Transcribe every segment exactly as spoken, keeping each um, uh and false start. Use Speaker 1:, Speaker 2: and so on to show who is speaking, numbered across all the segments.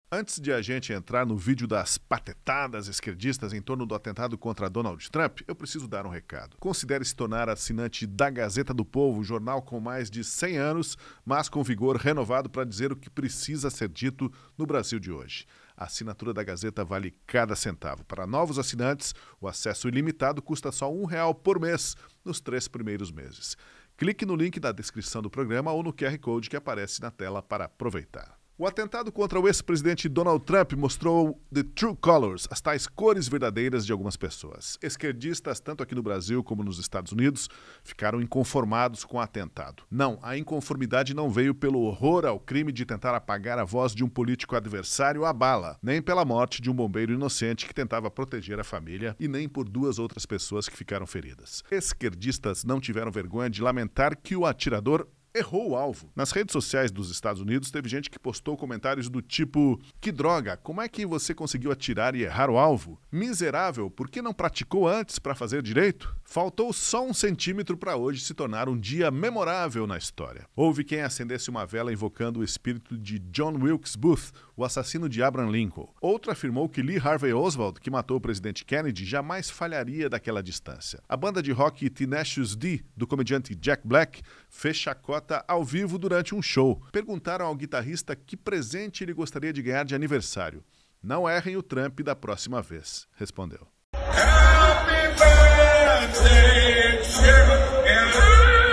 Speaker 1: Antes de a gente entrar no vídeo das patetadas esquerdistas em torno do atentado contra Donald Trump, eu preciso dar um recado. Considere se tornar assinante da Gazeta do Povo, jornal com mais de cem anos, mas com vigor renovado para dizer o que precisa ser dito no Brasil de hoje. A assinatura da Gazeta vale cada centavo. Para novos assinantes, o acesso ilimitado custa só um real por mês nos três primeiros meses. Clique no link da descrição do programa ou no Q R Code que aparece na tela para aproveitar. O atentado contra o ex-presidente Donald Trump mostrou the true colors, as tais cores verdadeiras de algumas pessoas. Esquerdistas, tanto aqui no Brasil como nos Estados Unidos, ficaram inconformados com o atentado. Não, a inconformidade não veio pelo horror ao crime de tentar apagar a voz de um político adversário à bala, nem pela morte de um bombeiro inocente que tentava proteger a família e nem por duas outras pessoas que ficaram feridas. Esquerdistas não tiveram vergonha de lamentar que o atirador errou o alvo. Nas redes sociais dos Estados Unidos, teve gente que postou comentários do tipo: que droga, como é que você conseguiu atirar e errar o alvo? Miserável, por que não praticou antes para fazer direito? Faltou só um centímetro para hoje se tornar um dia memorável na história. Houve quem acendesse uma vela invocando o espírito de John Wilkes Booth, o assassino de Abraham Lincoln. Outro afirmou que Lee Harvey Oswald, que matou o presidente Kennedy, jamais falharia daquela distância. A banda de rock Tenacious D, do comediante Jack Black, fez chacota ao vivo durante um show. Perguntaram ao guitarrista que presente ele gostaria de ganhar de aniversário. Não errem o Trump da próxima vez, respondeu. Happy birthday to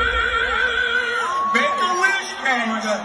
Speaker 1: Make a wish, Canada.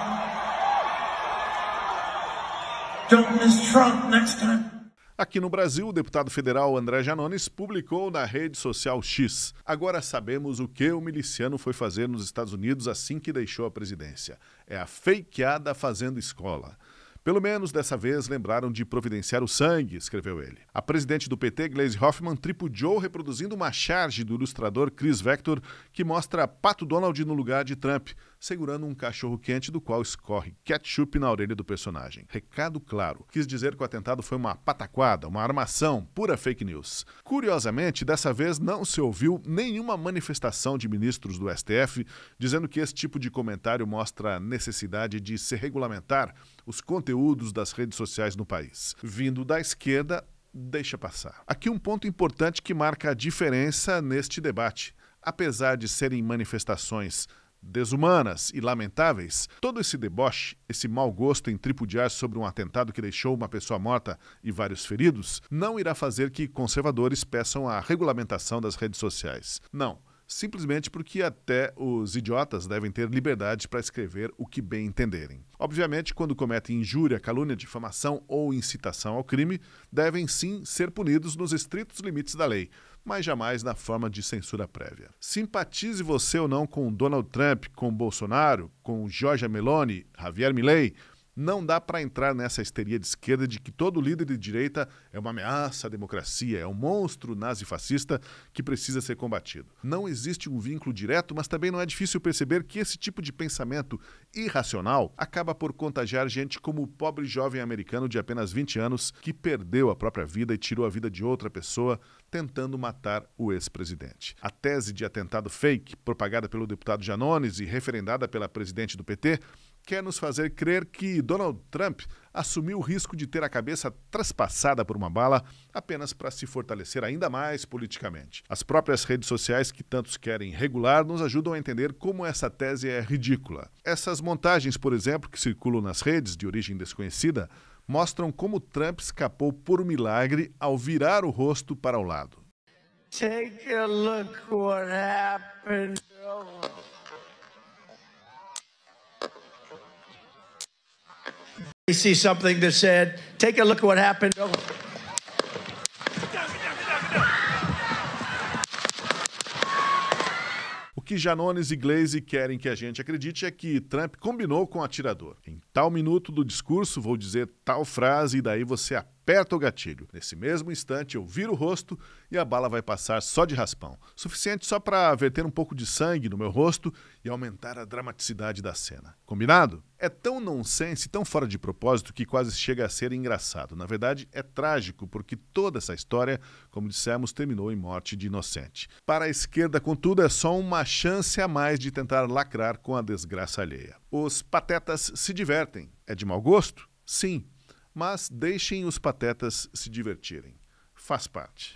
Speaker 1: Don't miss Trump next time. Aqui no Brasil, o deputado federal André Janones publicou na rede social X: agora sabemos o que o miliciano foi fazer nos Estados Unidos assim que deixou a presidência. É a fakeada fazendo escola. Pelo menos dessa vez lembraram de providenciar o sangue, escreveu ele. A presidente do P T, Gleisi Hoffmann, tripudiou reproduzindo uma charge do ilustrador Chris Vector que mostra Pato Donald no lugar de Trump, segurando um cachorro quente do qual escorre ketchup na orelha do personagem. Recado claro. Quis dizer que o atentado foi uma pataquada, uma armação, pura fake news. Curiosamente, dessa vez não se ouviu nenhuma manifestação de ministros do S T F dizendo que esse tipo de comentário mostra a necessidade de se regulamentar os conteúdos das redes sociais no país. Vindo da esquerda, deixa passar. Aqui um ponto importante que marca a diferença neste debate. Apesar de serem manifestações desumanas e lamentáveis, todo esse deboche, esse mau gosto em tripudiar sobre um atentado que deixou uma pessoa morta e vários feridos, não irá fazer que conservadores peçam a regulamentação das redes sociais. Não. Simplesmente porque até os idiotas devem ter liberdade para escrever o que bem entenderem. Obviamente, quando cometem injúria, calúnia, difamação ou incitação ao crime, devem sim ser punidos nos estritos limites da lei, mas jamais na forma de censura prévia. Simpatize você ou não com Donald Trump, com Bolsonaro, com Giorgia Meloni, Javier Milei, não dá para entrar nessa histeria de esquerda de que todo líder de direita é uma ameaça à democracia, é um monstro nazifascista que precisa ser combatido. Não existe um vínculo direto, mas também não é difícil perceber que esse tipo de pensamento irracional acaba por contagiar gente como o pobre jovem americano de apenas vinte anos que perdeu a própria vida e tirou a vida de outra pessoa tentando matar o ex-presidente. A tese de atentado fake, propagada pelo deputado Janones e referendada pela presidente do P T, quer nos fazer crer que Donald Trump assumiu o risco de ter a cabeça traspassada por uma bala apenas para se fortalecer ainda mais politicamente. As próprias redes sociais que tantos querem regular nos ajudam a entender como essa tese é ridícula. Essas montagens, por exemplo, que circulam nas redes de origem desconhecida, mostram como Trump escapou por um milagre ao virar o rosto para o lado. Take a look what happened.
Speaker 2: I see something that said, take a look at what happened. Oh.
Speaker 1: O que Janones e Gleisi querem que a gente acredite é que Trump combinou com o atirador. Em tal minuto do discurso, vou dizer tal frase e daí você aperta o gatilho. Nesse mesmo instante, eu viro o rosto e a bala vai passar só de raspão. Suficiente só para verter um pouco de sangue no meu rosto e aumentar a dramaticidade da cena. Combinado? É tão nonsense, tão fora de propósito que quase chega a ser engraçado. Na verdade, é trágico porque toda essa história, como dissemos, terminou em morte de inocente. Para a esquerda, contudo, é só uma chance a mais de tentar lacrar com a desgraça alheia. Os patetas se divertem. É de mau gosto? Sim. Mas deixem os patetas se divertirem. Faz parte.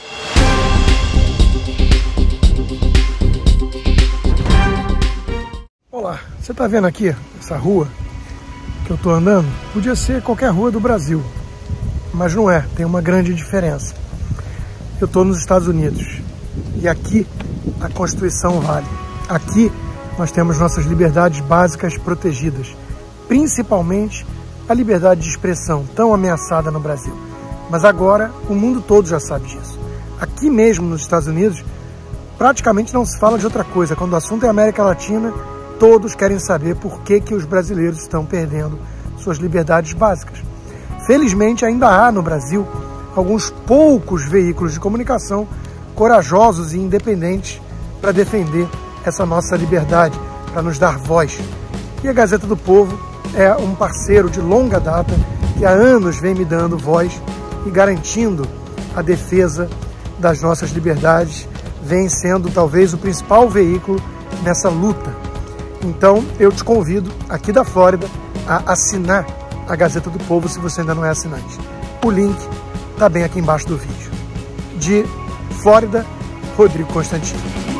Speaker 3: Olá, você está vendo aqui essa rua que eu estou andando? Podia ser qualquer rua do Brasil, mas não é, tem uma grande diferença. Eu estou nos Estados Unidos e aqui a Constituição vale. Aqui nós temos nossas liberdades básicas protegidas, principalmente a liberdade de expressão, tão ameaçada no Brasil. Mas agora o mundo todo já sabe disso. Aqui mesmo nos Estados Unidos, praticamente não se fala de outra coisa. Quando o assunto é América Latina, todos querem saber por que, que os brasileiros estão perdendo suas liberdades básicas. Felizmente ainda há no Brasil alguns poucos veículos de comunicação corajosos e independentes para defender essa nossa liberdade, para nos dar voz. E a Gazeta do Povo é um parceiro de longa data que há anos vem me dando voz e garantindo a defesa das nossas liberdades, vem sendo talvez o principal veículo nessa luta. Então eu te convido aqui da Flórida a assinar a Gazeta do Povo se você ainda não é assinante. O link está bem aqui embaixo do vídeo. De Flórida, Rodrigo Constantino.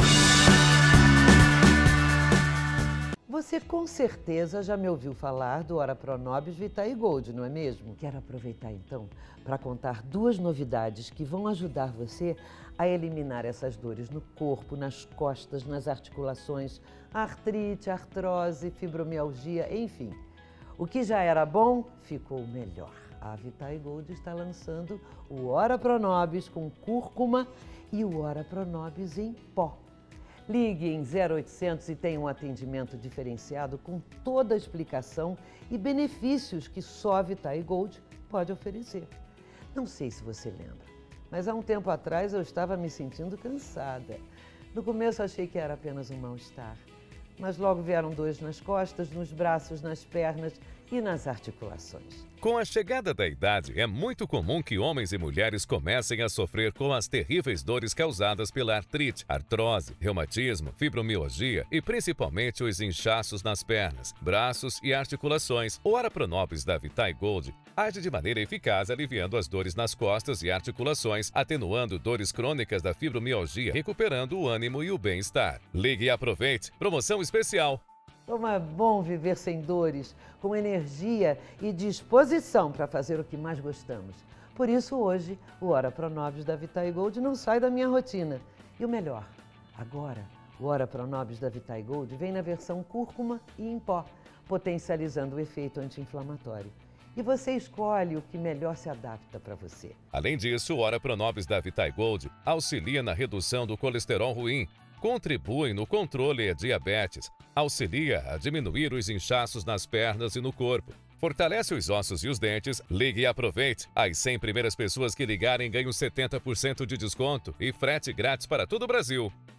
Speaker 4: Você com certeza já me ouviu falar do Ora Pro Nobis Vitae Gold, não é mesmo? Quero aproveitar então para contar duas novidades que vão ajudar você a eliminar essas dores no corpo, nas costas, nas articulações, artrite, artrose, fibromialgia, enfim. O que já era bom, ficou melhor. A Vitae Gold está lançando o Ora Pro Nobis com cúrcuma e o Ora Pro Nobis em pó. Ligue em zero oitocentos e tenha um atendimento diferenciado com toda a explicação e benefícios que só a Vitae Gold pode oferecer. Não sei se você lembra, mas há um tempo atrás eu estava me sentindo cansada. No começo achei que era apenas um mal-estar, mas logo vieram dores nas costas, nos braços, nas pernas e nas articulações.
Speaker 5: Com a chegada da idade, é muito comum que homens e mulheres comecem a sofrer com as terríveis dores causadas pela artrite, artrose, reumatismo, fibromialgia e principalmente os inchaços nas pernas, braços e articulações. O Ora Pro Nobis da Vitae Gold age de maneira eficaz aliviando as dores nas costas e articulações, atenuando dores crônicas da fibromialgia, recuperando o ânimo e o bem-estar. Ligue e aproveite. Promoção especial.
Speaker 4: Como é bom viver sem dores, com energia e disposição para fazer o que mais gostamos. Por isso, hoje, o Ora Pro Nobis da Vitae Gold não sai da minha rotina. E o melhor, agora, o Ora Pro Nobis da Vitae Gold vem na versão cúrcuma e em pó, potencializando o efeito anti-inflamatório. E você escolhe o que melhor se adapta para você.
Speaker 5: Além disso, o Ora Pro Nobis da Vitae Gold auxilia na redução do colesterol ruim, contribui no controle da diabetes, auxilia a diminuir os inchaços nas pernas e no corpo, fortalece os ossos e os dentes. Ligue e aproveite. As cem primeiras pessoas que ligarem ganham setenta por cento de desconto e frete grátis para todo o Brasil.